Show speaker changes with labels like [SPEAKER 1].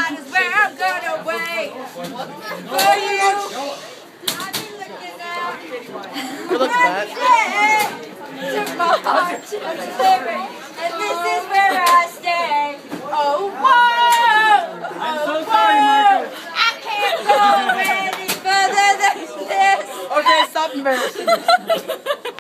[SPEAKER 1] that is where I'm gonna wait for you. I've been looking out.
[SPEAKER 2] Good luck, Matt.
[SPEAKER 1] To March and living, and this is where I stay. Oh, whoa! Oh, whoa! I can't go any further than this.
[SPEAKER 2] Okay, stop embarrassing.